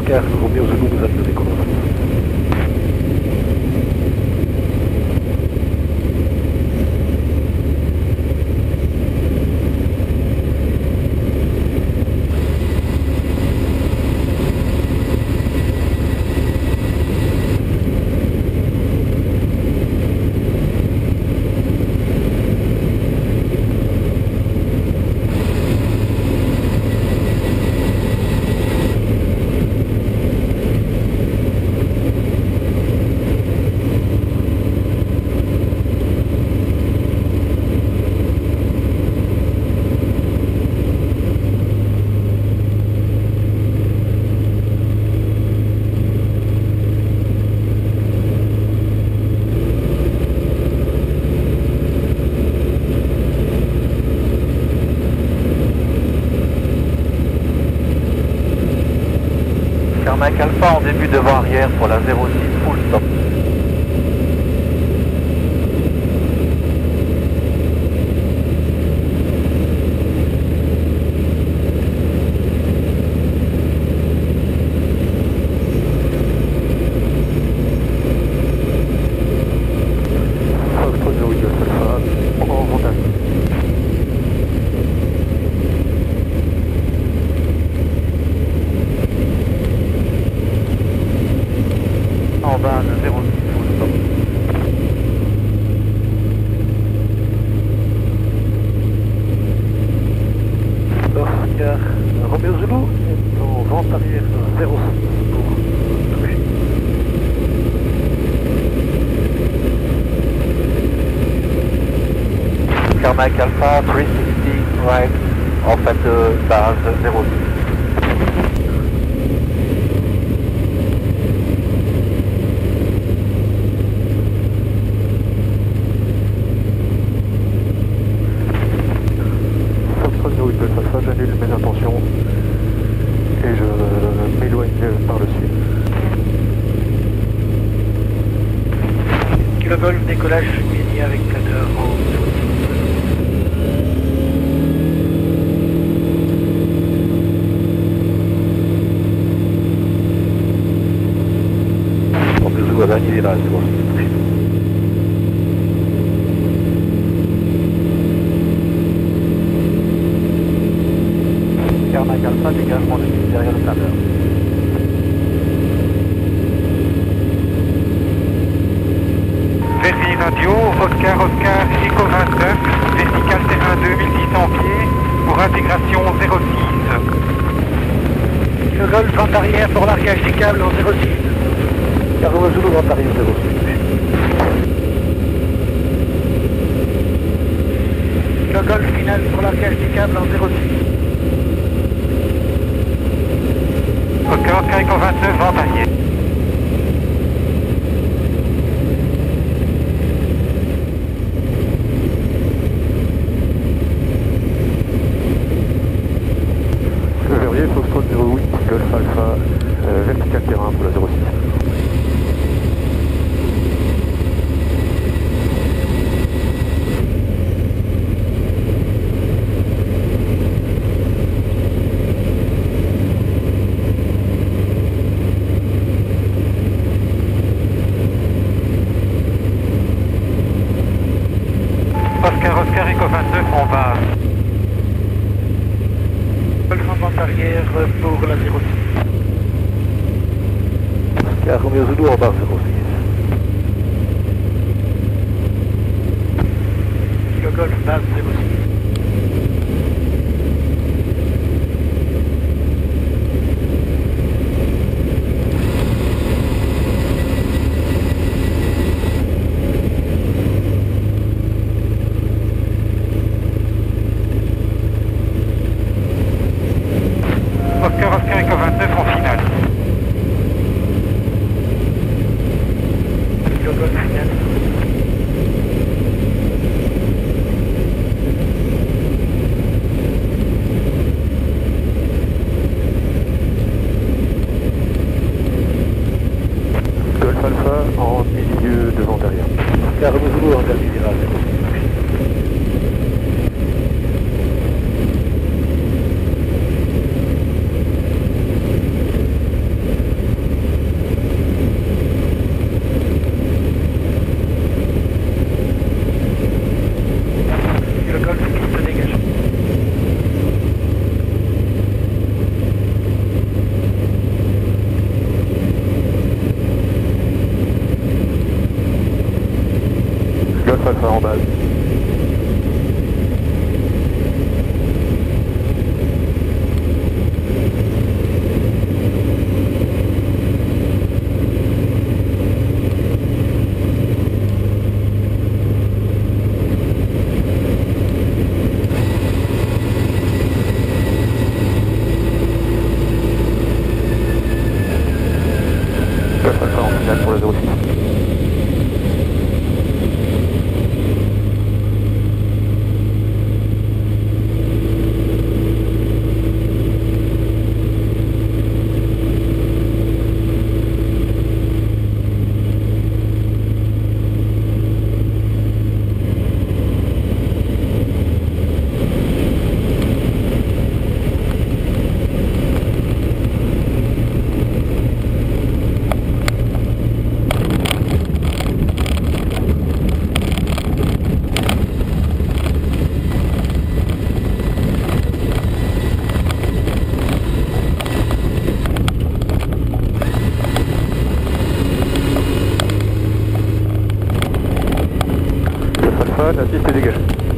Oscar, Romeo Zulu, vous êtes le décollage. Carmack Alpha en début devant arrière pour la 06 full stop. Foxtrot 08 Alpha, en Vendamme. En bas, 06 full stop. Oscar, Romeo Zulu est en vente arrière 06 pour toucher. Carmack Alpha 360 right en fait base 06. Foxtrot 08 Alpha, j'annule mes intentions et je m'éloigne par le sud. Kilo Golf, décollage immédiat avec planeur au 06. Romeo Zulu à dernier là, 06. Carmack Alpha, dégagement de piste derrière le planeur. Verviers Radio, Oscar Echo 29, vertical terrain 2600 pieds, pour intégration 06. Kilo Golf, vente arrière pour largage des câbles en 06. Romeo Zulu vente arrière 06. Kilo Golf, final pour largage des câbles en 06. Oscar Echo 29, vente arrière. Le Verrier, Foxtrot 08 Golf Alpha, vertical terrain pour la 06. Oscar Echo 29 en base. Golf en vente arrière pour la 06. Oscar Romeo Zulu en bas 06. Kilo Golf, base 06. Oscar Echo 29 en finale. Kilo Golf, final. Golf Alpha en milieu devant derrière. Oscar Romeo Zulu en dernier virage 06. Alpha en base. Alpha en signal pour la 06. La piste est dégagée.